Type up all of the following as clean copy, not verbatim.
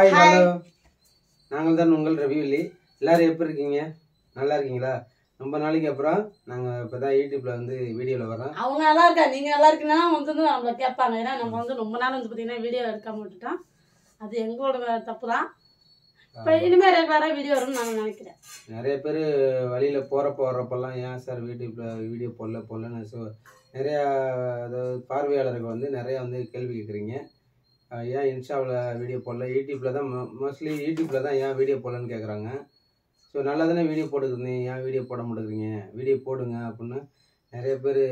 Hi hello, நாங்கள் தான் உங்கள் ரவிவல்லி. எல்லாரும் எப்படி இருக்கீங்க? நல்லா இருக்கீங்களா? ரொம்ப நாளைக்கு அப்புறம் நாங்கள் இப்போ தான் யூடியூப்ல வந்து வீடியோவில் வரோம். அவங்க நல்லா இருக்கா, நீங்கள் நல்லா இருக்கீங்கன்னா வந்து நம்மளை கேட்பாங்க. ஏன்னா நம்ம வந்து ரொம்ப நாள் வந்து பார்த்தீங்கன்னா வீடியோ எடுக்காம விட்டுட்டோம். அது எங்களோட தப்பு தான். இப்போ இனிமேல் ரெகுலராக வீடியோ வரும்னு நான் நினைக்கிறேன். நிறைய பேர் வழியில் போகிறப்ப வர்றப்பெல்லாம் ஏன் சார் யூடியூப்பில் வீடியோ போடலன்னு நிறையா அதாவது பார்வையாளர்கள் வந்து நிறையா வந்து கேள்வி கேட்குறீங்க. ஏன் இன்ஸ்டாவில் வீடியோ போடல, யூடியூப்பில் தான் மோஸ்ட்லி யூடியூப்பில் தான் ஏன் வீடியோ போடலன்னு கேட்குறாங்க. ஸோ நல்லா தானே வீடியோ போட்டுக்கிறீங்க, ஏன் வீடியோ போட மாட்டேங்கிறீங்க, வீடியோ போடுங்க அப்படின்னு நிறைய பேர்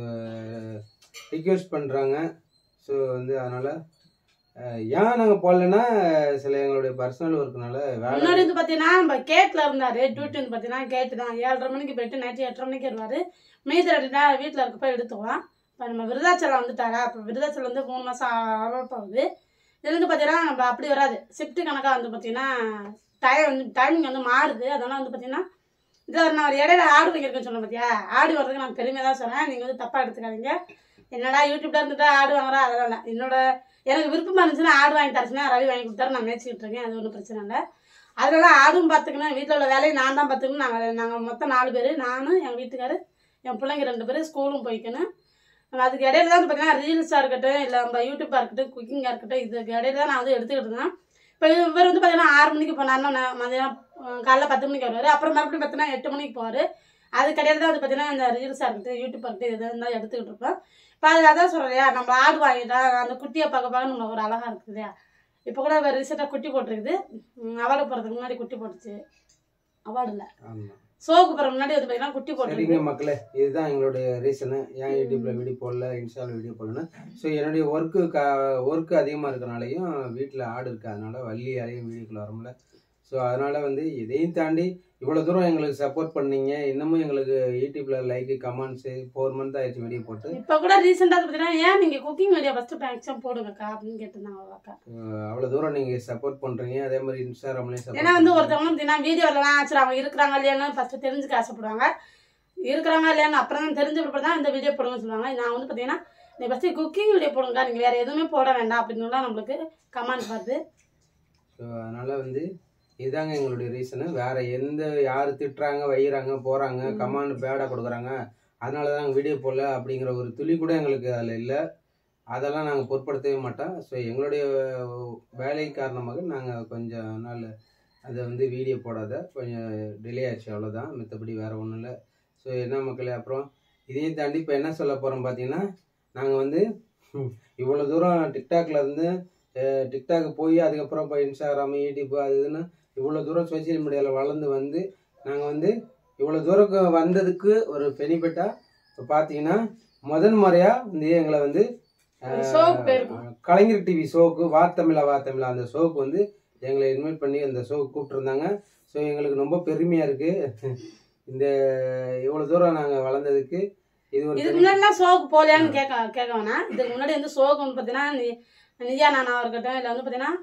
ரிக்வெஸ்ட் பண்ணுறாங்க. ஸோ வந்து அதனால் ஏன் நாங்கள் போடலன்னா சில எங்களுடைய பர்சனல் ஒர்க்குனால முன்னாடி வந்து பார்த்தீங்கன்னா நம்ம கேட்டில் இருந்தார். டியூட்டி வந்து பார்த்தீங்கன்னா கேட்டு தான் 7:30 மணிக்கு போயிட்டு நைட்டு 8:30 மணிக்கு வருவார். மீதி 2 நாள் வீட்டில் இருக்கப்போ எடுத்துக்குவோம். இப்போ நம்ம விருதாச்சலம் வந்துட்டாரா, அப்போ விருதாச்சலம் வந்து 3 மாதம் ஆகுது. இது வந்து பார்த்தீங்கன்னா நம்ம அப்படி வராது, ஷிஃப்ட்டு கணக்காக வந்து பார்த்தீங்கன்னா டைமிங் வந்து மாறுது. அதனால் வந்து பார்த்தீங்கன்னா இதில் நான் ஒரு இடையில ஆடு வாங்கியிருக்கேன்னு சொன்னேன் பார்த்தியா, ஆடு வரதுக்கு நான் பெருமையாக தான் சொன்னேன். நீங்கள் வந்து தப்பாக எடுத்துக்காதீங்க. என்னடா யூடியூப்ல இருந்துட்டு ஆடு வாங்குறா, அதெல்லாம் எனக்கு விருப்பமாக இருந்துச்சுன்னா ஆடு வாங்கி தரச்சுன்னா ரவி வாங்கி கொடுத்தாரு, நான் மேய்ச்சிக்கிட்டு இருக்கேன். அது ஒன்றும் பிரச்சனை இல்லை. அதனால ஆடும் பார்த்துக்கணும், வீட்டில் உள்ள வேலையை நான் தான் பார்த்துக்கணும். நாங்கள் மொத்தம் 4 பேர், நான், என் வீட்டுக்காரு, என் பிள்ளைங்க 2 பேர் ஸ்கூலும் போய்க்கணும். அதுக்கு இடையில தான் வந்து பார்த்தீங்கன்னா ரீல்ஸாக இருக்கட்டும், இல்லை நம்ம யூடியூப்பாக இருக்கட்டும், குக்கிங்காக இருக்கட்டும், இதுக்கு இடையில தான் நான் வந்து எடுத்துக்கிட்டு இருந்தேன். இப்போ இவர் வந்து பார்த்தீங்கன்னா 6 மணிக்கு போனார்னா மதியம் காலைல 10 மணிக்கு வருவார். அப்புறம் மறுபடியும் பார்த்தீங்கன்னா 8 மணிக்கு போவார். அதுக்கு இடையில தான் வந்து பார்த்தீங்கன்னா இந்த ரீல்ஸாக இருக்கட்டும், யூடியூப்பாக இருக்கட்டும், எதாக இருந்தாலும் எடுத்துக்கிட்டு இருப்பேன். இப்போ அதில் அதான் சொல்கிறேன், நம்ம ஆடு வாங்கிட்டா அந்த குட்டியை பார்க்க நம்மளுக்கு ஒரு அழகாக இருக்குது இல்லையா. இப்போ கூட ரீசெண்டாக குட்டி போட்டிருக்குது. அவார்டு போகிறதுக்கு முன்னாடி குட்டி போட்டுச்சு. அவார்டு இல்லை, சோக்கு போகிற முன்னாடி வந்து பார்த்தீங்கன்னா குட்டி போட்டுருக்கீங்க. மக்களே, இதுதான் எங்களுடைய ரீசனு ஏன் யூடியூப்ல வீடியோ போடல, இன்ஸ்டாவில் வீடியோ போடலன்னு. ஸோ என்னுடைய ஒர்க்கு அதிகமாக இருக்கிறனாலையும் வீட்டில் ஆடு இருக்கிறதுனால வள்ளியாலையும் வீடியோக்குள்ள வர முடியல. ஸோ அதனால் வந்து இதையும் தாண்டி இவ்வளோ தூரம் எங்களுக்கு சப்போர்ட் பண்ணீங்க. இன்னமும் எங்களுக்கு யூடியூப்ல லைக்கு கமெண்ட்ஸு 4 மந்த் ஆயிடுச்சு வீடியோ போட்டு. இப்போ கூட ரீசெண்டாக பார்த்தீங்கன்னா ஏன் நீங்கள் குக்கிங் வீடியோ ஃபஸ்ட்டு மேக்ஸிமம் போடுங்கக்கா அப்படின்னு கேட்டிருந்தாங்க அக்கா. அவ்வளோ தூரம் நீங்கள் சப்போர்ட் பண்ணுறீங்க. அதே மாதிரி இன்ஸ்டாகிராம்லேயும் ஏன்னா வந்து ஒருத்தவங்க பார்த்தீங்கன்னா வீடியோ இல்லைனா சரி அவங்க இருக்கிறாங்க இல்லையான்னு ஃபஸ்ட்டு தெரிஞ்சுக்க ஆசைப்படுவாங்க. இருக்கிறாங்க இல்லையான்னு அப்புறம் தான் தெரிஞ்ச பிறகு தான் இந்த வீடியோ போடுங்கன்னு சொல்லுவாங்க. நான் வந்து பார்த்தீங்கன்னா நீ ஃபஸ்ட்டு குக்கிங் வீடியோ போடுங்க, நீங்கள் வேறு எதுவுமே போட வேண்டாம் அப்படின்னு நம்மளுக்கு கமெண்ட் வருது. ஸோ அதனால் வந்து இதுதாங்க எங்களுடைய ரீசனு. வேறு யார் திட்டுறாங்க, வைகிறாங்க, போகிறாங்க, கமெண்ட் பேடாக கொடுக்குறாங்க, அதனால தான் நாங்கள் வீடியோ போடல அப்படிங்கிற ஒரு துளி கூட எங்களுக்கு அதில் இல்லை. அதெல்லாம் நாங்கள் பொருட்படுத்தவே மாட்டோம். ஸோ எங்களுடைய வேலை காரணமாக நாங்கள் கொஞ்சம் நாள் அதை வந்து வீடியோ போடாத கொஞ்சம் டிலே ஆச்சு, அவ்வளோதான். மற்றபடி வேறு ஒன்றும் இல்லை. ஸோ என்ன மக்களே, அப்புறம் இதையும் தாண்டி இப்போ என்ன சொல்ல போகிறோம் பார்த்தீங்கன்னா, நாங்கள் வந்து இவ்வளோ தூரம் டிக்டாக் போய் அதுக்கப்புறம் இப்போ இன்ஸ்டாகிராமு, யூடியூப்பு அது இதுன்னு இவ்வளோ தூரம் சோசியல் மீடியாவில் வளர்ந்து வந்து நாங்கள் வந்து இவ்வளோ தூரம் வந்ததுக்கு ஒரு பெனிஃபிட்டாக இப்போ பார்த்தீங்கன்னா முதன் முறையாக வந்து எங்களை வந்து கலைஞர் டிவி ஷோவுக்கு வாத்தமிழா அந்த ஷோவுக்கு வந்து எங்களை இன்வைட் பண்ணி அந்த ஷோவுக்கு கூப்பிட்டுருந்தாங்க. ஸோ எங்களுக்கு ரொம்ப பெருமையாக இருக்குது. இந்த இவ்வளோ தூரம் நாங்கள் வளர்ந்ததுக்கு இதுக்கு முன்னாடிலாம் ஷோக்கு போகலையான்னு கேட்க வேணாம். இதுக்கு முன்னாடி வந்து ஷோக்கு வந்து பார்த்தீங்கன்னா நிஜா நானா இருக்கட்டும், இல்லை வந்து பார்த்தீங்கன்னா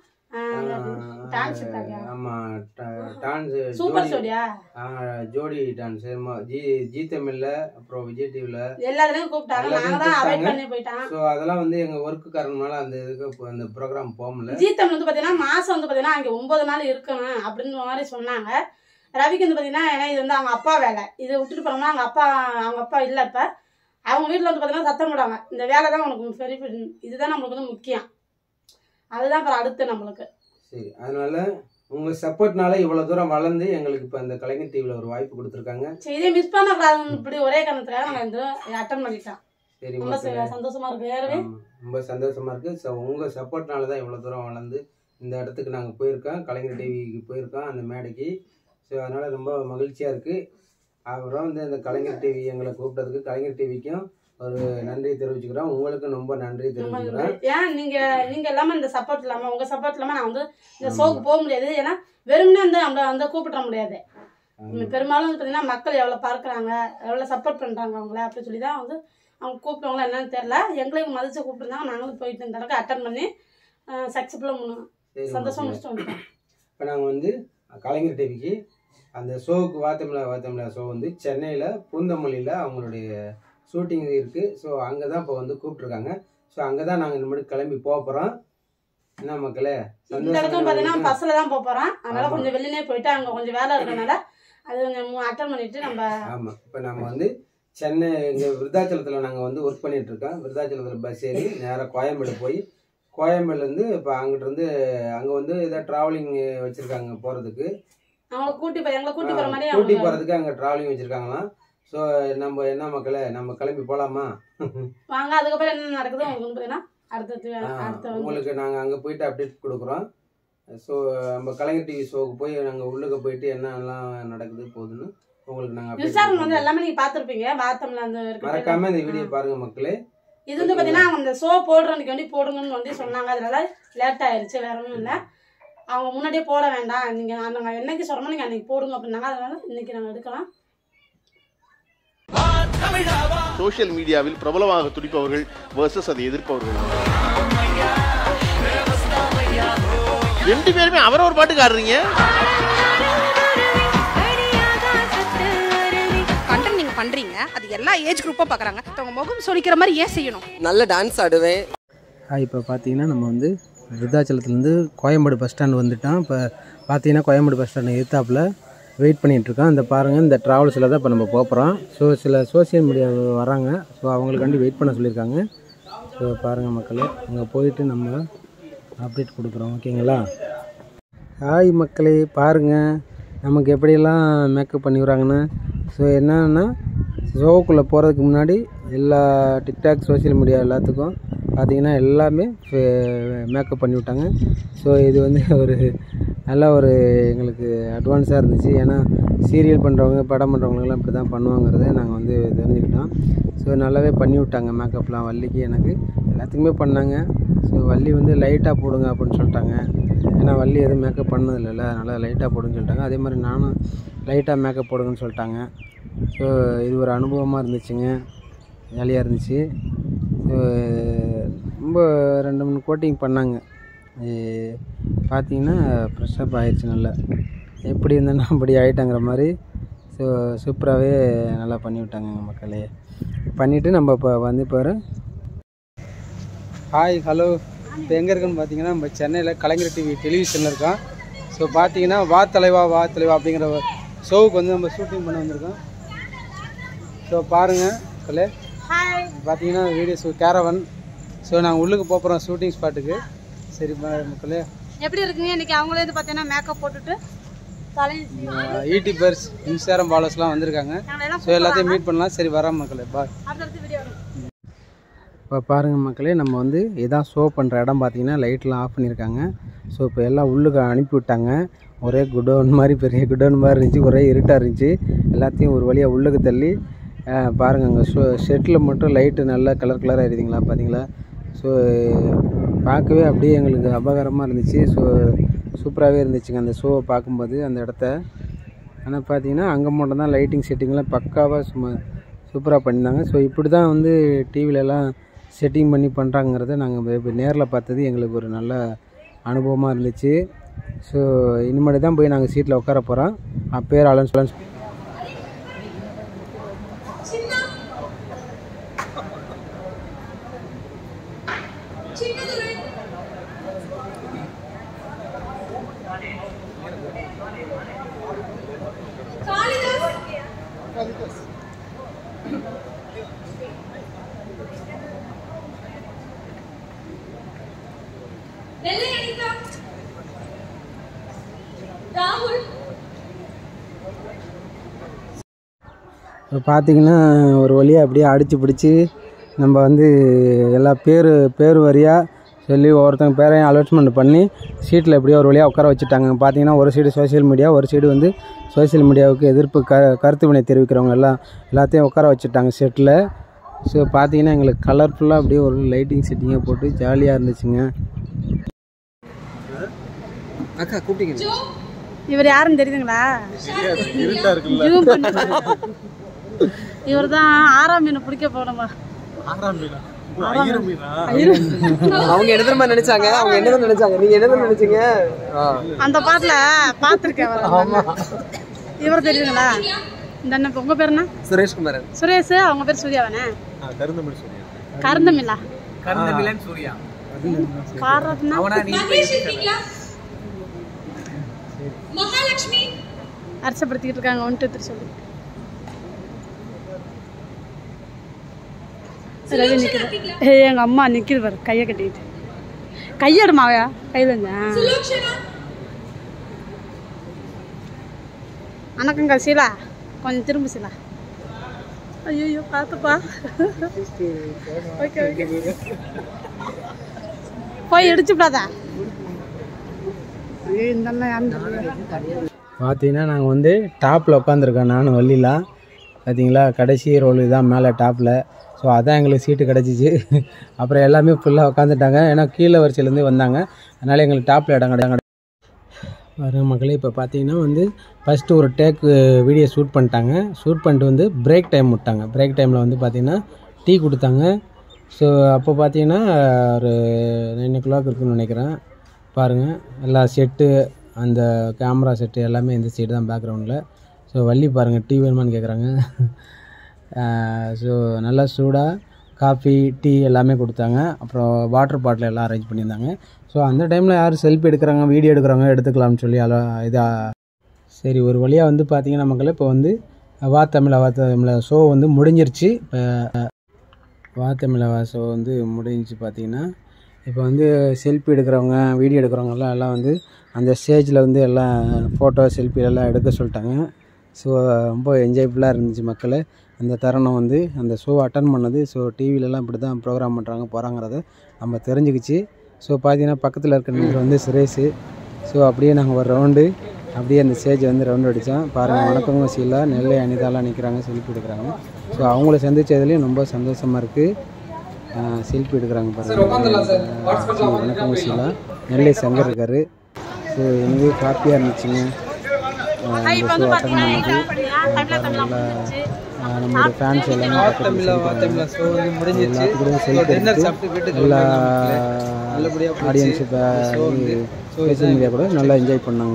ஜோடி டான்ஸ் ஜி தமிழ்ல, அப்புறம் விஜய் டிவில எல்லாத்துலயும் கூப்பிட்டாங்க. ஸோ அதெல்லாம் வந்து எங்க ஒர்க்கு காரணமால அந்த இதுக்கு அந்த ப்ரோக்ராம் போக முடியல. ஜி தமிழ் வந்து பாத்தீங்கன்னா மாசம் வந்து பாத்தீங்கன்னா அங்க 9 நாள் இருக்கணும் அப்படின்னு மாதிரி சொன்னாங்க. ரவிக்கு வந்து பாத்தீங்கன்னா ஏன்னா இது வந்து அவங்க அப்பா வேலை, இதை விட்டுட்டு போனோம்னா அவங்க அப்பா இல்லை. இப்ப அவங்க வீட்டுல வந்து பாத்தீங்கன்னா சத்தம் போடுவாங்க, இந்த வேலை தான் உனக்கு சரி, இதுதான் நம்மளுக்கு வந்து முக்கியம். அதுதான் அப்புறம் அடுத்து நம்மளுக்கு. சரி, அதனால உங்க சப்போர்ட்னால இவ்வளவு தூரம் வளர்ந்து எங்களுக்கு இப்ப இந்த கலைஞர் டிவில ஒரு வாய்ப்பு கொடுத்துருக்காங்க. சரி, இதை மிஸ் பண்ணக்கூடாது இப்படி ஒரே காரணத்துக்காக நாங்கள் வந்து அட்டன் பண்ணிட்டோம். சரி, ரொம்ப சந்தோஷமா இருக்கு. ரொம்ப சந்தோஷமா இருக்கு. ஸோ உங்க சப்போர்ட்னால தான் இவ்வளவு தூரம் வளர்ந்து இந்த இடத்துக்கு நாங்கள் போயிருக்கோம், கலைஞர் டிவிக்கு போயிருக்கோம், அந்த மேடைக்கு. ஸோ அதனால ரொம்ப மகிழ்ச்சியா இருக்கு. அப்புறம் வந்து இந்த கலைஞர் டிவி எங்களை கூப்பிட்டதுக்கு கலைஞர் டிவிக்கும் ஒரு நன்றி தெரிவிச்சுக்கிறோம். உங்களுக்கு ரொம்ப நன்றி தெரிவிச்சுக்கிறேன். ஏன் நீங்க இல்லாம இந்த சப்போர்ட் இல்லாம உங்க சப்போர்ட் இல்லாம நான் வந்து இந்த ஷோக்கு போக முடியாது. ஏன்னா வெறும்னே வந்து நம்மள வந்து கூப்பிட முடியாது. பெரும்பாலும் வந்து பார்த்தீங்கன்னா மக்கள் எவ்வளவு பார்க்குறாங்க, எவ்வளவு சப்போர்ட் பண்றாங்க அவங்கள அப்படி சொல்லி தான் வந்து அவங்க கூப்பிட்டவங்களா என்னன்னு தெரியல. எங்களையும் மதிச்சு கூப்பிட்டுருந்தாங்க. நாங்களும் போயிட்டு இந்த இடத்துக்கு அட்டன் பண்ணி சக்ஸஸ்ஃபுல்லாக சந்தோஷம் முடிச்சுட்டு வந்துட்டோம். இப்போ நாங்கள் வந்து கலைஞர் டிவிக்கு அந்த ஷோவுக்கு வாத்தமிழா ஷோ வந்து சென்னையில் பூந்தமல்லியில் அவங்களுடைய ஷூட்டிங் இருக்குது. ஸோ அங்கே தான் இப்போ வந்து கூப்பிட்ருக்காங்க. ஸோ அங்கே தான் நாங்கள் இந்த மாதிரி கிளம்பி போக போகிறோம். என்ன மக்களே இந்த இடத்துல பார்த்தீங்கன்னா பஸ்ஸில் தான் போகிறோம். அதனால கொஞ்சம் வெளியே போயிட்டு அங்கே கொஞ்சம் வேலை இருக்கனால அது கொஞ்சம் அட்டன் பண்ணிட்டு நம்ம. ஆமாம், இப்போ நம்ம வந்து சென்னை இங்கே விருத்தாச்சலத்தில் நாங்கள் வந்து ஒர்க் பண்ணிட்டு இருக்கோம். விருத்தாச்சலத்தில் பஸ் ஏறி நேராக கோயம்பேடு போய் கோயம்பேடுலேருந்து இப்போ அங்கிட்டிருந்து அங்கே வந்து ஏதாவது ட்ராவலிங் வச்சுருக்காங்க போகிறதுக்கு. அவங்களை கூட்டி போகிற மாதிரி கூட்டி போகிறதுக்கு அங்கே ட்ராவலிங் வச்சுருக்காங்களாம். ஸோ நம்ம என்ன மக்களே நம்ம கிளம்பி போகலாமா? வாங்க. அதுக்கப்புறம் என்ன நடக்குது உங்களுக்கு பார்த்தீங்கன்னா அடுத்த உங்களுக்கு நாங்கள் அங்கே போயிட்டு அப்டேட் கொடுக்குறோம். ஸோ நம்ம கலைஞர் டிவி ஷோவுக்கு போய் நாங்கள் உள்ளுக்கு போயிட்டு என்னெல்லாம் நடக்குது போகுதுன்னு உங்களுக்கு நாங்கள் விசாரணை வந்து எல்லாமே நீங்கள் பார்த்துருப்பீங்க. பாத்தம்ல அந்த மறக்காம இந்த வீடியோ பாருங்க மக்களே. இது வந்து பார்த்தீங்கன்னா அந்த ஷோ போடுறதுக்கு வேண்டி போடுங்கன்னு வந்து சொன்னாங்க. அதனால லேட் ஆயிடுச்சு, வேற ஒன்றும் இல்லை. அவங்க முன்னாடியே போட வேண்டாம், நீங்கள் நாங்கள் என்னைக்கு சொல்கிறோமோ நீங்கள் அன்னைக்கு போடுங்க அப்படின்னாங்க. அதனால இன்னைக்கு நாங்கள் எடுக்கலாம். சோசியல் மீடியாவில் பிரபலமாக துடிப்பவர்கள் versus அதை எதிர்ப்பவர்கள். ரெண்டு பேருமே அவரவர் பாட்டுக்கு ஆடுறீங்க. கண்டென்ட் நீங்க பண்றீங்க, அது எல்லா ஏஜ் குரூப்பா பார்க்கறாங்க. அவங்க முகம் சொலிக்கிற மாதிரி ஏன் செய்யணும்? நல்ல டான்ஸ் ஆடுவேன். இப்போ பார்த்தீங்கன்னா நம்ம வந்து விருத்தாச்சலத்துலேருந்து கோயம்பேடு பஸ் ஸ்டாண்ட் வந்துட்டோம். இப்போ பார்த்தீங்கன்னா கோயம்பேடு பஸ் ஸ்டாண்ட் எதிர்த்தாப்பில் வெயிட் பண்ணிகிட்ருக்கோம். இந்த பாருங்கள், இந்த ட்ராவல்ஸில் தான் இப்போ நம்ம போகிறோம். ஸோ சில சோசியல் மீடியா வராங்க. ஸோ அவங்களுக்காண்டி வெயிட் பண்ண சொல்லியிருக்காங்க. ஸோ பாருங்கள் மக்களே, அங்கே போயிட்டு நம்ம அப்டேட் கொடுக்குறோம். ஓகேங்களா? ஹாய் மக்களே, பாருங்கள் நமக்கு எப்படியெல்லாம் மேக்கப் பண்ணி வராங்கன்னு. ஸோ என்னன்னா ஷோவுக்குள்ளே போகிறதுக்கு முன்னாடி எல்லா டிக்டாக் சோசியல் மீடியா எல்லாத்துக்கும் பார்த்திங்கன்னா எல்லாமே மேக்கப் பண்ணி விட்டாங்க. ஸோ இது வந்து ஒரு நல்ல ஒரு எங்களுக்கு அட்வான்ஸாக இருந்துச்சு. ஏன்னா சீரியல் பண்ணுறவங்க படம் பண்ணுறவங்களுக்குலாம் இப்படி தான் பண்ணுவாங்கிறத நாங்கள் வந்து தெரிஞ்சுக்கிட்டோம். ஸோ நல்லாவே பண்ணி விட்டாங்க மேக்கப்லாம். வள்ளிக்கு எனக்கு எல்லாத்துக்குமே பண்ணாங்க. ஸோ வள்ளி வந்து லைட்டாக போடுங்க அப்படின்னு சொல்லிட்டாங்க. ஏன்னா வள்ளி எதுவும் மேக்கப் பண்ணதில்லைல்ல, அதனால் லைட்டாக போடுன்னு சொல்லிட்டாங்க. அதே மாதிரி நானும் லைட்டாக மேக்கப் போடுங்கன்னு சொல்லிட்டாங்க. ஸோ இது ஒரு அனுபவமாக இருந்துச்சுங்க, ஜாலியாக இருந்துச்சு. ஸோ ரொம்ப 2-3 கோட்டிங் பண்ணாங்க. பார்த்தீங்கன்னா ஃப்ரெஷ்ஷப் ஆகிடுச்சு. நல்லா எப்படி இருந்தேன்னா அப்படி ஆகிட்டாங்கிற மாதிரி. ஸோ சூப்பராகவே நல்லா பண்ணிவிட்டாங்க மக்களே. பண்ணிவிட்டு நம்ம இப்போ வந்து பாரு. ஹாய் ஹலோ, இப்போ எங்கே இருக்குன்னு பார்த்தீங்கன்னா நம்ம சென்னையில் கலைஞர் டிவி டெலிவிஷனில் இருக்கோம். ஸோ பார்த்தீங்கன்னா வா தலைவா அப்படிங்கிற ஷோவுக்கு வந்து நம்ம ஷூட்டிங் பண்ண வந்திருக்கோம். ஸோ பாருங்கள் மக்களே, பார்த்தீங்கன்னா வீடியோஸ் கேரவன். ஸோ நாங்கள் உள்ளுக்கு போகிறோம் ஷூட்டிங் ஸ்பாட்டுக்கு. சரி மக்களே, எப்படி இருக்குங்க இன்னைக்கு? அவங்களே வந்து பார்த்தீங்கன்னா மேக்கப் போட்டுட்டு ஈடி பர்ஸ் இன்ஸ்டாகிராம் ஃபாலோவர்ஸ்லாம் வந்திருக்காங்க. ஸோ எல்லாத்தையும் மீட் பண்ணலாம். சரி வரோம் மக்களே, பாய். இப்போ பாருங்கள் மக்களே, நம்ம வந்து இதான் ஷோ பண்ணுற இடம். பார்த்தீங்கன்னா லைட்லாம் ஆஃப் பண்ணியிருக்காங்க. ஸோ இப்போ எல்லாம் உள்ளுக்கு அனுப்பி விட்டாங்க. ஒரே குடோன் மாதிரி, பெரிய குடோன் மாதிரி இருந்துச்சு. ஒரே இருட்டாக இருந்துச்சு. எல்லாத்தையும் ஒரு வழியாக உள்ளுக்கு தள்ளி பாருங்கள், அங்கே ஷெட்டில் மட்டும் லைட்டு நல்லா கலராக இருக்குதுங்களா பார்த்தீங்களா? ஸோ பார்க்கவே அப்படியே எங்களுக்கு அபகரமாக இருந்துச்சு. ஸோ சூப்பராகவே இருந்துச்சுங்க அந்த ஷோவை பார்க்கும்போது அந்த இடத்த. ஆனால் பார்த்தீங்கன்னா அங்கே மட்டும் தான் லைட்டிங் செட்டிங்லாம் பக்காவாக சூப்பராக பண்ணியிருந்தாங்க. ஸோ இப்படி தான் வந்து டிவிலெலாம் செட்டிங் பண்ணி பண்ணுறாங்கிறத நாங்கள் இப்போ நேரில் பார்த்தது எங்களுக்கு ஒரு நல்ல அனுபவமாக இருந்துச்சு. ஸோ இனிமேல் தான் போய் நாங்கள் சீட்டில் உட்கார போகிறோம். பேர் அலன்ஸ் இப்போ பார்த்தீங்கன்னா ஒரு வழியாக அப்படியே அடித்து பிடிச்சி நம்ம வந்து எல்லா பேர் வரியாக சொல்லி ஒவ்வொருத்தங்க பேரையும் அலோட்மெண்ட் பண்ணி சீட்டில் எப்படியோ ஒரு வழியாக உட்கார வச்சுட்டாங்க. பார்த்தீங்கன்னா ஒரு சைடு சோசியல் மீடியா, ஒரு சைடு வந்து சோசியல் மீடியாவுக்கு எதிர்ப்பு கருத்து வினை தெரிவிக்கிறவங்க எல்லாத்தையும் உட்கார வச்சுட்டாங்க செட்டில். ஸோ பார்த்தீங்கன்னா எங்களுக்கு கலர்ஃபுல்லாக அப்படியே ஒரு லைட்டிங் செட்டிங்காக போட்டு ஜாலியாக இருந்துச்சுங்க. அக்கா கூப்பிட்டீங்க, இவர் யாருன்னு தெரியுதுங்களா? இவர் தான் 6ஆம் மீன் பிடிக்க போனோமா. அவங்க என்ன நினைச்சாங்க, அவங்க என்ன நினைச்சாங்க, நீங்க என்ன நினைச்சீங்க? அந்த பாட்டுல பாத்துருக்கேன். இவர் தெரியுதுங்களா? இந்த உங்க பேர் என்ன? சுரேஷ். அவங்க பேர் சூர்யாவானே? கருந்தமிழா. பாடுறதுனா மகாலட்சுமி அரசப்படுத்திக்கிட்டு இருக்காங்க. 1 2 3 சொல்லி ரவி நிற்குது. எங்கள் அம்மா நிற்கிது பாரு, கையை கட்டிக்கிட்டு. கையெடுமாவையா கையில் இருந்தேன். வணக்கங்க சீலா, கொஞ்சம் திரும்ப சீலா. ஐயோ பார்த்துப்பா. ஓகே ஓகே, போய் இடிச்சு விடாதா. பார்த்தீங்கன்னா நாங்கள் வந்து டாப்பில் உட்காந்துருக்கோம், நானும் வள்ளிலாம். பார்த்தீங்களா கடைசி ரோல் தான் மேலே டாப்பில். ஸோ அதான் எங்களுக்கு சீட்டு கிடச்சிச்சு. அப்புறம் எல்லாமே ஃபுல்லாக உட்காந்துட்டாங்க, ஏன்னா கீழே வரிசையிலேருந்து வந்தாங்க. அதனால் எங்களுக்கு டாப்பில் இடம் கிடையாது. வர மக்களே இப்போ பார்த்தீங்கன்னா வந்து ஃபஸ்ட்டு ஒரு டேக்கு வீடியோ ஷூட் பண்ணிட்டாங்க. ஷூட் பண்ணிட்டு வந்து பிரேக் டைம் விட்டாங்க. பிரேக் டைமில் வந்து பார்த்திங்கன்னா டீ கொடுத்தாங்க. ஸோ அப்போ பார்த்தீங்கன்னா ஒரு 9 o'clock இருக்குன்னு நினைக்கிறேன். பாருங்கள் எல்லா செட்டு, அந்த கேமரா செட்டு எல்லாமே இந்த சைடு தான் பேக்ரவுண்டில். ஸோ வள்ளி பாருங்கள் டீ வேணுமான்னு கேட்குறாங்க. ஸோ நல்லா சூடாக காஃபி டீ எல்லாமே கொடுத்தாங்க. அப்புறம் வாட்டர் பாட்டில் எல்லாம் அரேஞ்ச் பண்ணியிருந்தாங்க. ஸோ அந்த டைமில் யார் செல்ஃபி எடுக்கிறாங்க வீடியோ எடுக்கிறாங்க எடுத்துக்கலாம்னு சொல்லி இதாக சரி ஒரு வழியாக வந்து பார்த்திங்கன்னா மக்கள் இப்போ வந்து வா தமிழா ஷோ வந்து முடிஞ்சிருச்சு. இப்போ வா தமிழா ஷோ வந்து முடிஞ்சிச்சு. பார்த்திங்கன்னா இப்போ வந்து செல்ஃபி எடுக்கிறவங்க வீடியோ எடுக்கிறவங்கலாம் எல்லாம் வந்து அந்த ஸ்டேஜில் வந்து எல்லாம் ஃபோட்டோ செல்ஃபி எல்லாம் எடுக்க சொல்லிட்டாங்க. ஸோ ரொம்ப என்ஜாய்ஃபுல்லாக இருந்துச்சு மக்கள் அந்த தருணம் வந்து அந்த ஷோ அட்டன் பண்ணது. ஸோ டிவிலெலாம் இப்படி தான் ப்ரோக்ராம் பண்ணுறாங்க போகிறாங்கிறத நம்ம தெரிஞ்சுக்கிச்சு. ஸோ பார்த்தீங்கன்னா பக்கத்தில் இருக்கிற நம்பர் வந்து சுரேஷ். ஸோ அப்படியே நாங்கள் ஒரு ரவுண்டு அப்படியே அந்த ஸ்டேஜ் வந்து ரவுண்டு அடித்தோம். பாருங்கள் வணக்கங்க சீலா, நெல்லை அனிதாலாம் நிற்கிறாங்க செல்ஃபி எடுக்கிறாங்க. ஸோ அவங்கள சந்தித்ததுலேயும் ரொம்ப சந்தோஷமாக இருக்குது. செல்ஃபி எடுக்கிறாங்க பாருங்கள். வணக்கங்க சீலா, நெல்லை சங்கர் இருக்கார். ஸோ எனக்கு ஹாப்பியாக இருந்துச்சுங்க அந்த ஷோ அட்டன் பண்ணது. நம்மளோட ஃபேன்ஸ் எல்லாமே எல்லாத்துக்கூடையும் செல்ஃபி எடுத்து எல்லா ஆடியன்ஸு சோஷியல் மீடியா கூட நல்லா என்ஜாய் பண்ணாங்க.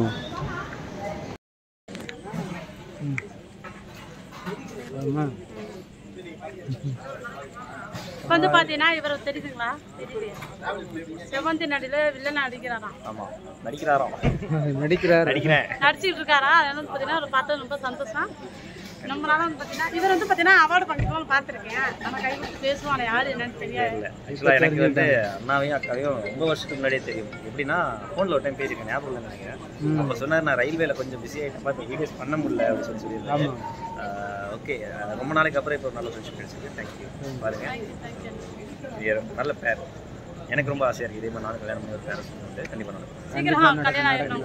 வந்து பார்த்தீங்கன்னா இவரை தெரியுதுங்களா? செவந்தி நடியில் வில்லன் அடிக்கிறாராம். ஆமாம் நடிக்கிறாராம். நடிச்சுட்டு இருக்காரா? அதனால பார்த்தீங்கன்னா ஒரு பார்த்தது ரொம்ப சந்தோஷம். ரொம்ப நாளாக வந்து பார்த்தீங்கன்னா இவர் வந்து பார்த்தீங்கன்னா அவார்டு பண்ணிக்கணும்னு பார்த்துருக்கேன். நம்ம கை கொடுத்து பேசுவோம், ஆனால் யார் என்னன்னு தெரியாது. ஆக்சுவலாக எனக்கு வந்து அண்ணாவையும் அக்காவையும் ரொம்ப வருஷத்துக்கு முன்னாடியே தெரியும். எப்படின்னா ஃபோனில் ஒரு டைம் பேசியிருக்கேன், ஞாபகம் இல்லைன்னு நினைக்கிறேன். அப்போ சொன்னார் நான் ரயில்வேல கொஞ்சம் பிஸி ஆகிட்டு பார்த்து வீடியோஸ் பண்ண முடியல அப்படின்னு சொல்லியிருந்தாங்க. ஓகே, ரொம்ப நாளைக்கு அப்புறம் இப்போ ஒரு நல்ல ஃப்ரெண்ட்ஷிப் கிடைச்சிருக்கு. தேங்க்யூ. பாருங்கள் நல்ல பேர், எனக்கு ரொம்ப ஆசையாக இருக்குது. இதே மாதிரி நானும் கல்யாணம் பண்ணி ஒரு பேரை சொல்லுறது கண்டிப்பாக நடக்கும்.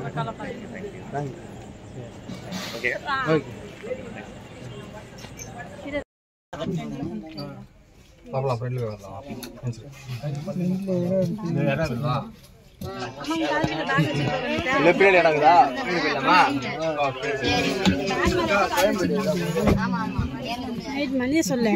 ஓகே பாப்பலாம் ஃப்ரெண்ட்ல வரலாம். இல்ல பின்னாடி இடங்குதா? மணியை சொல்ல.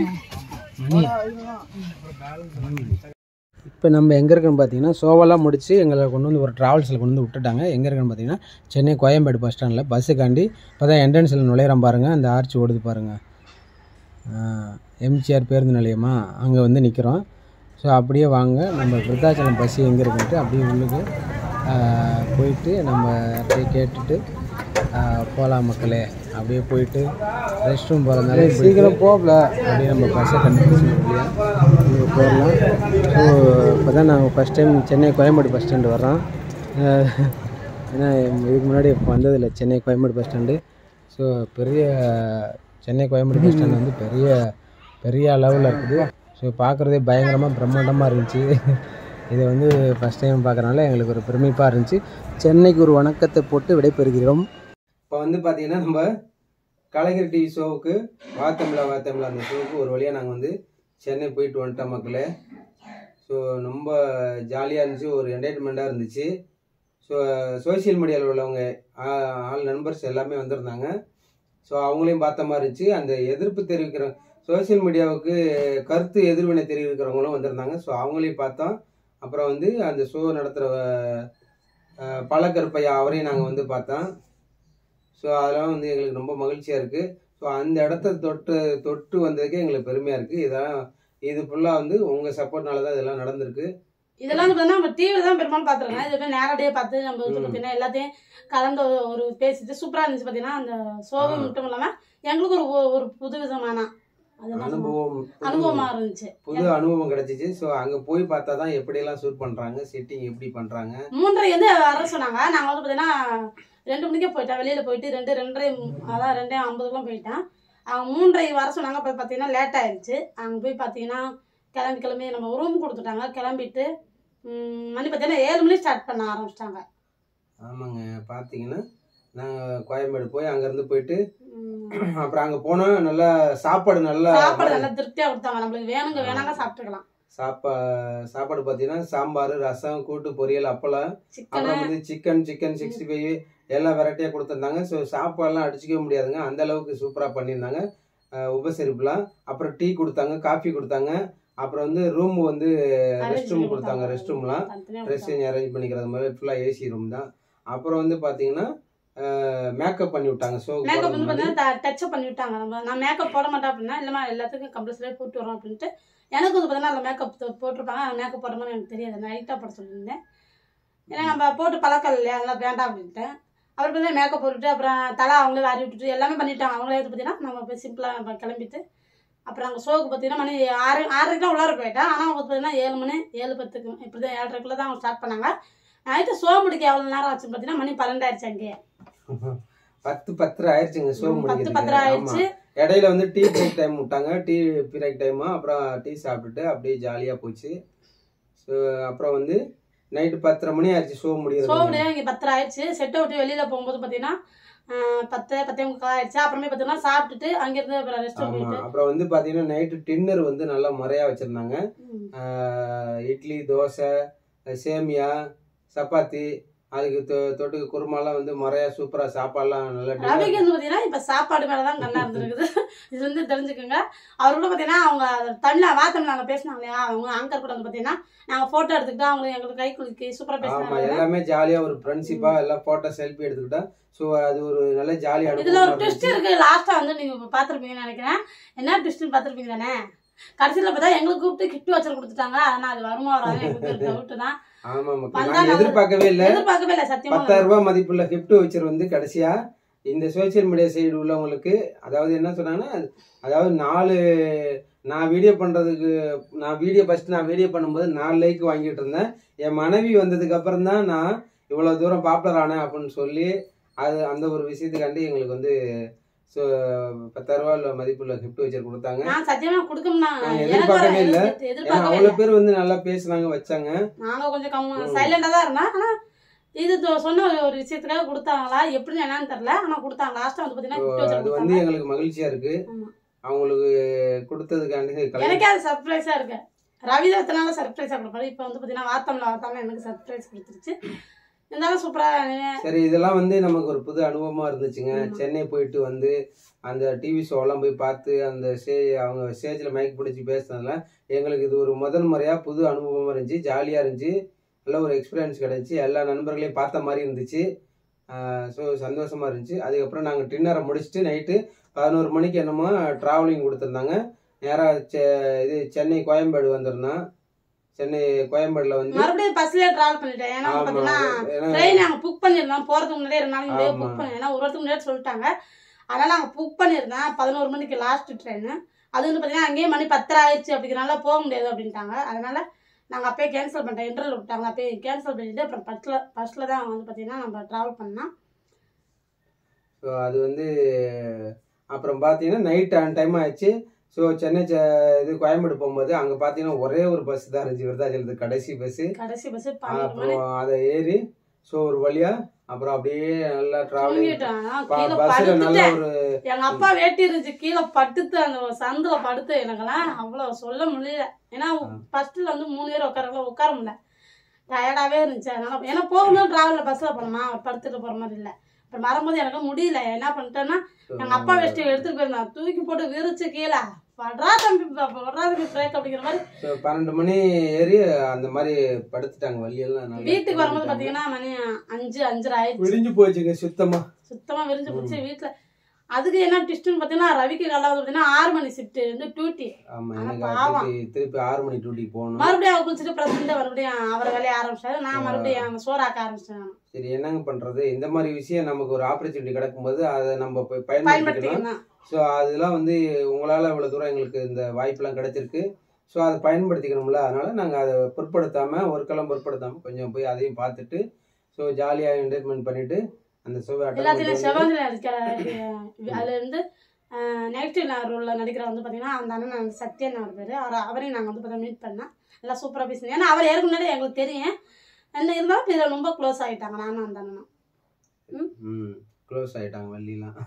இப்போ நம்ம எங்கே இருக்குன்னு பார்த்தீங்கன்னா ஷோவெல்லாம் முடிச்சு எங்களை கொண்டு வந்து ஒரு ட்ராவல்ஸில் கொண்டு வந்து விட்டுட்டாங்க. எங்கே இருக்குன்னு பார்த்தீங்கன்னா சென்னை கோயம்பேடு பஸ் ஸ்டாண்டில் பஸ்ஸுக்காண்டி இப்போ தான் என்ட்ரன்ஸில் நுழையிறோம் பாருங்கள். அந்த ஆர்ச்சி ஓடுது பாருங்கள், எம்ஜிஆர் பேருந்து நிலையமா, அங்கே வந்து நிற்கிறோம். ஸோ அப்படியே வாங்க நம்ம விருத்தாச்சலம் பஸ் எங்கே இருக்குன்ட்டு அப்படியே உள்ளுக்கு போயிட்டு நம்ம அப்படியே கேட்டுட்டு போகலாம் மக்களே. அப்படியே போயிட்டு ரெஸ்ட் ரூம் போகிறதுனால சீக்கிரம் போகல அப்படியே நம்ம பஸ்ஸை கண்டுபிடிச்சி இங்கே போயிடலாம். ஸோ இப்போ தான் நாங்கள் first time Chennai Koyambedu bus stand வர்றோம். ஏன்னா இதுக்கு முன்னாடி வந்ததில்லை Chennai Koyambedu bus stand. So பெரிய சென்னை கோயம்பேடு பஸ் ஸ்டாண்டு வந்து பெரிய அளவில் இருக்குது. ஸோ பார்க்குறதே பயங்கரமாக பிரம்மாண்டமாக இருந்துச்சு. இதை வந்து ஃபஸ்ட் டைம் பார்க்குறனால எங்களுக்கு ஒரு பெருமைப்பாக இருந்துச்சு. சென்னைக்கு ஒரு வணக்கத்தை போட்டு விடைபெறுகிறோம். இப்போ வந்து பார்த்தீங்கன்னா நம்ம கலைஞர் டிவி ஷோவுக்கு வா தமிழா அந்த ஷோவுக்கு ஒரு வழியாக நாங்கள் வந்து சென்னை போயிட்டு வந்துட்டோம் மக்களே. ஸோ ரொம்ப ஜாலியாக இருந்துச்சு, ஒரு என்டர்டைன்மெண்ட்டாக இருந்துச்சு. ஸோ சோஷியல் மீடியாவில் உள்ளவங்க ஆள் நண்பர்ஸ் எல்லாமே வந்திருந்தாங்க. ஸோ அவங்களையும் பார்த்த மாதிரி இருந்துச்சு. அந்த எதிர்ப்பு தெரிவிக்கிற சோஷியல் மீடியாவுக்கு கருத்து எதிர்வினை தெரிவிக்கிறவங்களும் வந்திருந்தாங்க. ஸோ அவங்களையும் பார்த்தோம். அப்புறம் வந்து அந்த ஷோ நடத்துகிற பழக்கருப்பையா அவரையும் நாங்கள் வந்து பார்த்தோம். ஸோ அதெல்லாம் வந்து எங்களுக்கு ரொம்ப மகிழ்ச்சியாக இருக்குது. ஸோ அந்த இடத்த தொட்டு வந்ததுக்கே எங்களுக்கு பெருமையாக இருக்குது. இது ஃபுல்லாக வந்து உங்கள் சப்போர்ட்னால தான் இதெல்லாம் நடந்திருக்கு. இதெல்லாம் வந்து நம்ம டிவில தான் பெரும்பாலும் பார்த்துருக்கோம். இது போய் நேரடியாக பார்த்து நம்ம வந்து பார்த்தீங்கன்னா எல்லாத்தையும் கலந்து ஒரு பேசிட்டு சூப்பராக இருந்துச்சு. பார்த்தீங்கன்னா அந்த சோகம் மட்டும் இல்லாமல் எங்களுக்கு ஒரு புது விதமான அனுபவமா இருந்துச்சு. புது அனுபவம் கிடைச்சிச்சு. ஸோ அங்க போய் பார்த்தா தான் எப்படியெல்லாம் ஷூட் பண்றாங்க, செட்டிங் எப்படி பண்றாங்க. 3:30 வந்து வர சொன்னாங்க. நாங்கள் வந்து பார்த்தீங்கன்னா 2 மணிக்கே போயிட்டேன். வெளியில போயிட்டு 2:30 அதான் 2:50 போயிட்டேன். அவங்க 3:30 வர சொன்னாங்க. போய் பார்த்தீங்கன்னா லேட் ஆயிடுச்சு. அங்கே போய் பார்த்தீங்கன்னா கிளம்பி நம்ம ரூம் கொடுத்துட்டாங்க. கிளம்பிட்டு மணி பார்த்தீங்கன்னா 7 மணி ஸ்டார்ட் பண்ண ஆரம்பிச்சிட்டாங்க. ஆமாங்க, பார்த்தீங்கன்னா நாங்கள் கோயம்பேடு போய் அங்கேருந்து போயிட்டு அப்புறம் அங்கே போனால் நல்லா சாப்பாடு நல்லா திருப்தியாக கொடுத்தாங்க. நம்மளுக்கு வேணுங்க சாப்பிட்டுக்கலாம். சாப்பாடு பார்த்தீங்கன்னா சாம்பார், ரசம், கூட்டு, பொரியல், அப்பளம், அப்புறம் வந்து சிக்கன் 65 எல்லாம் வெரைட்டியாக கொடுத்துருந்தாங்க. ஸோ சாப்பாடுலாம் அடிச்சிக்கவே முடியாதுங்க, அந்த அளவுக்கு சூப்பராக பண்ணியிருந்தாங்க. உபசரிப்புலாம். அப்புறம் டீ கொடுத்தாங்க, காஃபி கொடுத்தாங்க. அப்புறம் வந்து ரூம் வந்து ரெஸ்ட் ரூம் கொடுத்தாங்க. ரெஸ்ட் ரூம்லாம் ட்ரெஸ் அரேஞ்ச் பண்ணிக்கிறது மாதிரி ஃபுல்லாக ஏசி ரூம் தான். அப்புறம் வந்து பார்த்தீங்கன்னா மேக்கப் பண்ணி விட்டாங்க. ஸோ மேக்கப் வந்து பார்த்தீங்கன்னா டச்சப் பண்ணி விட்டாங்க. நான் மேக்கப் போட மாட்டேன் அப்படின்னா இல்லைம்மா எல்லாத்துக்கும் கம்பல்சரியாக போட்டு வரோம் அப்படின்ட்டு எனக்கு வந்து பார்த்தீங்கன்னா அந்த மேக்கப் போட்டிருப்பாங்க. மேக்கப் போடுற மாதிரி எனக்கு தெரியாது, லைட்டாக போட சொல்லியிருந்தேன். ஏன்னா நம்ம போட்டு பழக்கம் இல்லையா, அதெல்லாம் வேண்டாம் அப்படின்ட்டு. அப்புறம் பார்த்தீங்கன்னா மேக்கப் போட்டுட்டு அப்புறம் தலை அவங்களே வாரி விட்டுட்டு எல்லாமே பண்ணிட்டாங்க. அவங்களே வந்து பார்த்தீங்கன்னா நம்ம போய் சிம்பிளாக நம்ம கிளம்பிட்டு அப்புறம் அங்கே ஷோக்கு பார்த்தீங்கன்னா மணி 6:30 தான் உள்ளார போயிட்டேன். ஆனால் அவங்க பார்த்தீங்கன்னா 7 மணி 7:10 இப்படி தான் 7:30 தான் அவங்க ஸ்டார்ட் பண்ணாங்க. நைட்டு ஷோ முடிக்க எவ்வளோ நேரம் ஆச்சுன்னு பார்த்தீங்கன்னா மணி 12 ஆயிடுச்சு. அங்கே 10:10 ஆயிடுச்சுங்க ஷோ முடிக்க. 10:10 ஆயிடுச்சு. இடையில வந்து டீ பிரேக் டைம் விட்டாங்க. டீ பிரேக் டைமா அப்புறம் டீ சாப்பிட்டுட்டு அப்படியே ஜாலியாக போச்சு. ஸோ அப்புறம் வந்து நைட்டு 10:30 மணி ஆயிடுச்சு ஷோ முடியாது. ஷோ முடியாது இங்கே 10:30 ஆயிடுச்சு. செட்டை விட்டு வெளியில் போகும்போது பார்த்தீங்கன்னா 10:30 ஆயிடுச்சு. அப்புறமே பார்த்தீங்கன்னா சாப்பிட்டுட்டு அங்கேருந்து அப்புறம் ரெஸ்ட் போயிட்டு அப்புறம் வந்து பார்த்தீங்கன்னா நைட்டு டின்னர் வந்து நல்லா முறையாக வச்சுருந்தாங்க. இட்லி, தோசை, சேமியா, சப்பாத்தி, அதுக்கு தொட்டுக்கு குருமாலாம் வந்து முறையா சூப்பரா சாப்பாடுலாம் நல்லா. ரவிக்கு வந்து பார்த்தீங்கன்னா இப்போ சாப்பாடு மேலே தான் கண்ணா இருந்துருக்குது. இது வந்து தெரிஞ்சுக்கோங்க. அவர் கூட பார்த்தீங்கன்னா அவங்க வாத்தமிழ் நாங்கள் பேசினாங்க இல்லையா, அவங்க ஆங்கர் கூட வந்து பார்த்தீங்கன்னா நாங்கள் ஃபோட்டோ எடுத்துக்கிட்டோம். அவங்க எங்களுக்கு கை குலுக்கி சூப்பராக பேசினாங்க. எல்லாமே ஜாலியாக ஒரு ஃப்ரெண்ட்ஷிப்பாக எல்லாம் ஃபோட்டோ செல்ஃபி எடுத்துக்கிட்டோம். ஸோ அது ஒரு நல்ல ஜாலியான. இதில் ஒரு ட்விஸ்ட் இருக்கு. லாஸ்ட்டாக வந்து நீங்கள் பார்த்துருப்பீங்கன்னு நினைக்கிறேன். என்ன ட்விஸ்ட்னு பார்த்துருப்பீங்க தானே. கடைசியில் பார்த்தா எங்களுக்கு கூப்பிட்டு கிஃப்ட் வச்சு கொடுத்துட்டாங்க. ஆனால் அது வருமா வராது எங்களுக்கு டவுட்டு தான். எதிர்பார்க்கவே இல்லை சத்தியமா. 10,000 ரூபாய் மதிப்புள்ள கிஃப்ட் வச்சர் வந்து கடைசியா இந்த சோசியல் மீடியா சைடு உள்ளவங்களுக்கு அதாவது என்ன சொன்னாங்கன்னா, அதாவது நான் வீடியோ ஃபர்ஸ்ட் நான் வீடியோ பண்ணும்போது 4 லைக் வாங்கிட்டு இருந்தேன். என் மனைவி வந்ததுக்கு அப்புறம் தான் நான் இவ்வளவு தூரம் பாப்புலர் ஆனேன் அப்படின்னு சொல்லி அது அந்த ஒரு விஷயத்துக்காண்டி எங்களுக்கு வந்து 10,000 ரூபாய் மதிப்புள்ள கிஃப்ட் வச்சர் கொடுத்தாங்க. எதிர்பார்க்கவே இல்லை. அவ்வளவு பேர் வந்து நல்லா பேசுனாங்க, வச்சாங்க. நாங்க கொஞ்சம் சைலண்டா தான் இருந்தோம். ஆனா இது சொன்ன ஒரு விஷயத்துக்காக கொடுத்தாங்களா எப்படின்னு என்னன்னு தெரியல. ஆனா கொடுத்தாங்க. லாஸ்டா வந்து பாத்தீங்கன்னா அது வந்து எங்களுக்கு மகிழ்ச்சியா இருக்கு. அவங்களுக்கு கொடுத்ததுக்காண்டி எனக்கே அது சர்ப்ரைஸா இருக்கு. ரவிதாத்தனால சர்ப்ரைஸா கொடுப்பாரு. இப்ப வந்து பாத்தீங்கன்னா வாத்தமிழ் எனக்கு சர்ப்ரைஸ் கொடுத்துருச்சு. இருந்தாலும் சூப்பரா. சரி, இதெல்லாம் வந்து நமக்கு ஒரு புது அனுபவமா இருந்துச்சுங்க. சென்னை போயிட்டு வந்து அந்த டிவி ஷோலாம் போய் பார்த்து அந்த அவங்க ஸ்டேஜில் மைக் பிடிச்சி பேசுனதுல எங்களுக்கு இது ஒரு முதல் முறையாக புது அனுபவமாக இருந்துச்சு. ஜாலியாக இருந்துச்சு. நல்ல ஒரு எக்ஸ்பீரியன்ஸ் கிடச்சி. எல்லா நண்பர்களையும் பார்த்த மாதிரி இருந்துச்சு. ஸோ சந்தோஷமாக இருந்துச்சு. அதுக்கப்புறம் நாங்கள் டின்னரை முடிச்சுட்டு நைட்டு 11 மணிக்கு என்னமோ ட்ராவலிங் கொடுத்துருந்தாங்க. நேராக இது சென்னை கோயம்பேடு வந்திருந்தோம். சென்னை கோயம்பேடுல வந்து மறுபடியும் பஸ்லயே டிராவல் பண்ணிட்டேன். ஏன்னா பாத்தீங்கன்னா ட்ரெயின் நாங்க புக் பண்ணிருந்தோம். போறதுக்கு முன்னாடியே 2 நாளைக்கு புக் பண்ணேன். ஏன்னா ஒரு வாரத்துக்கு முன்னாடி சொல்லிட்டாங்க. அதனால நாங்க புக் பண்ணிருந்தேன். 11 மணிக்கு லாஸ்ட் ட்ரெயின். அது வந்து பாத்தீங்கன்னா அங்கேயே மணி 10 ஆயிடுச்சு. அப்படிங்கிறனால போக முடியாது அப்படின்ட்டாங்க. அதனால நாங்க அப்பயே கேன்சல் பண்ணிட்டோம். இன்டர்வல் விட்டாங்க. அப்பயே கேன்சல் பண்ணிட்டு அப்புறம் பஸ்ல தான் வந்து பாத்தீங்கன்னா நம்ம டிராவல் பண்ணோம். ஸோ அது வந்து அப்புறம் பார்த்தீங்கன்னா நைட் டைம் ஆயிடுச்சு. ஸோ சென்னை இது கோயம்பேடு போகும்போது அங்கே பார்த்தீங்கன்னா ஒரே ஒரு பஸ் தான் இருந்துச்சு, விருதாச்சலத்துக்கு கடைசி பஸ். அப்புறம் அதை ஏறி ஸோ ஒரு வழியா அப்புறம் அப்படியே நல்லா டிராவலிங் பஸ்ல நல்ல ஒரு எங்க அப்பா வேட்டி இருந்துச்சு கீழே படுத்து அந்த சந்தில படுத்து எனக்கெல்லாம் அவ்வளவு சொல்ல முடியல. ஏன்னா ஃபர்ஸ்ட்ல வந்து 3 பேர் உட்கார முடியல, டயர்டாவே இருந்துச்சு. அதனால ஏன்னா போகும்போது டிராவல்ல பஸ்ல போனோமா, படுத்துட்டு போற மாதிரி இல்லை. அப்புறம் வரும்போது எனக்கு முடியல. என்ன பண்ணிட்டேன்னா எங்க அப்பா வேஷ்டியை எடுத்துட்டு போயிருந்தான், தூக்கி போட்டு விரிச்சு கீழே படுறா தம்பி பிரேக் அப்படிங்கிற மாதிரி 12 மணி ஏறி அந்த மாதிரி படுத்துட்டாங்க. வழியெல்லாம் வீட்டுக்கு வரும்போது பாத்தீங்கன்னா மணி 5 5:30 ஆயிடுச்சு. விரிஞ்சு போச்சுங்க. சுத்தமா விரிஞ்சு போச்சு. வீட்டுல அதுக்கு என்ன ட்விஸ்ட்னு பார்த்தீங்கன்னா ரவிக்கு நல்லா பார்த்தீங்கன்னா 6 மணி ஷிஃப்ட் வந்து டியூட்டி. ஆமா, ஆனா எனக்கு பாவம். திருப்பி 6 மணி டியூட்டிக்கு போகணும். மறுபடியும் அவர் குளிச்சுட்டு பிரசிடண்ட் மறுபடியும் அவரை வேலையை ஆரம்பிச்சாரு. நான் மறுபடியும் சோறாக்க ஆரம்பிச்சேன். சரி, என்னங்க பண்றது, இந்த மாதிரி விஷயம் நமக்கு ஒரு ஆப்பர்ச்சுனிட்டி கிடைக்கும்போது அதை நம்ம போய் பயன்படுத்திக்கணும். பயன்படுத்திக்கலாம். ஸோ அதெல்லாம் வந்து உங்களால் இவ்வளோ தூரம் எங்களுக்கு இந்த வாய்ப்பெல்லாம் கிடைச்சிருக்கு. ஸோ அதை பயன்படுத்திக்கணும்ல, அதனால நாங்கள் அதை பொருட்படுத்தாமல் கொஞ்சம் போய் அதையும் பார்த்துட்டு ஸோ ஜாலியாக என்டர்டைன்மெண்ட் பண்ணிட்டு அந்த ஷோவை எல்லாத்தையும் செவந்தில் நடிக்கிற அதுல இருந்து நெகட்டிவ் ரோலில் நடிக்கிற வந்து பார்த்தீங்கன்னா அந்த அண்ணன் சத்யன் அவர் பேர். அவரையும் நாங்கள் வந்து பார்த்தா மீட் பண்ணேன். எல்லாம் சூப்பராக பேசினேன். ஏன்னா அவர் ஏற்கு முன்னாடி எங்களுக்கு தெரியும். என்ன இருந்தாலும் இதில் ரொம்ப க்ளோஸ் ஆகிட்டாங்க நானும் அந்த அண்ணனும். க்ளோஸ் ஆகிட்டாங்க வள்ளிலாம்.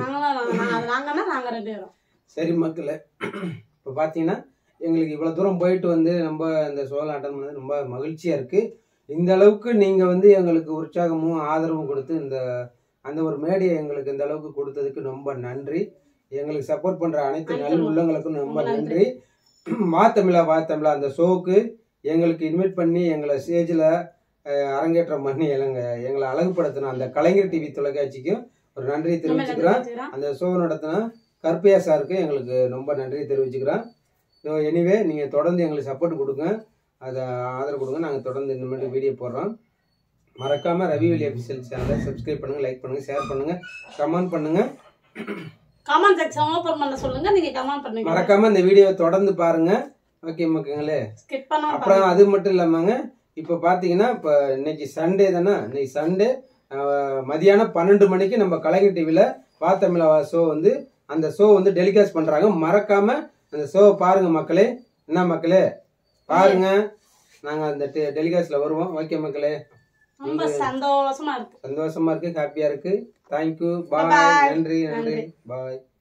நாங்கள் 2 பேரும். சரி மக்களே, இப்போ பார்த்தீங்கன்னா எங்களுக்கு இவ்வளோ தூரம் போயிட்டு வந்து நம்ம இந்த ஷோவில் அட்டன் பண்ணது ரொம்ப மகிழ்ச்சியாக இருக்குது. இந்த அளவுக்கு நீங்கள் வந்து எங்களுக்கு உற்சாகமும் ஆதரவும் கொடுத்து அந்த ஒரு மேடையை எங்களுக்கு இந்த அளவுக்கு கொடுத்ததுக்கு ரொம்ப நன்றி. எங்களுக்கு சப்போர்ட் பண்ணுற அனைத்து நல்ல உள்ளங்களுக்கும் ரொம்ப நன்றி. வா தமிழா அந்த ஷோவுக்கு எங்களுக்கு இன்வைட் பண்ணி எங்களை ஸ்டேஜில் அரங்கேற்றம் பண்ணி எங்களை அழகுபடுத்தின அந்த கலைஞர் டிவி தொலைக்காட்சிக்கும் ஒரு நன்றி தெரிவிச்சுக்கிறேன். அந்த ஷோ நடத்தின கருப்பையா சாருக்கு எங்களுக்கு ரொம்ப நன்றி தெரிவிச்சுக்கிறேன். ஸோ எனிவே நீங்கள் தொடர்ந்து எங்களுக்கு சப்போர்ட் கொடுங்க, அதை ஆதரவு கொடுங்க. நாங்கள் தொடர்ந்து இனிமேட்டு வீடியோ போடுறோம். மறக்காமல் ரவிவெளி அஃபிஷியல் சேனலை சப்ஸ்கிரைப் பண்ணுங்கள், லைக் பண்ணுங்கள், ஷேர் பண்ணுங்கள், கமெண்ட் பண்ணுங்கள். கமெண்ட் செக்ஷன் ஓபன் பண்ண சொல்லுங்க. நீங்க கமெண்ட் பண்ணுங்க. மறக்காம இந்த வீடியோவை தொடர்ந்து பாருங்க. ஓகே மக்களே. ஸ்கிப் பண்ணாம அப்புறம் அது மட்டும் இல்லாமங்க, இப்போ பார்த்தீங்கன்னா இப்போ இன்னைக்கு சண்டே தானே, இன்னைக்கு சண்டே மதியானம் 12 மணிக்கு நம்ம கலைஞர் டிவியில் வா தமிழா ஷோ வந்து அந்த ஷோ வந்து டெலிகாஸ்ட் பண்ணுறாங்க. மறக்காம அந்த ஷோவை பாருங்க மக்களே. என்ன மக்களே பாருங்க, நாங்கள் அந்த டெலிகாஸ்ட்ல வருவோம். ஓகே மக்களே, ரொம்ப சந்தோஷமா இருக்கு, ஹாப்பியா இருக்கு. தேங்க்யூ, பாய், நன்றி, பாய்.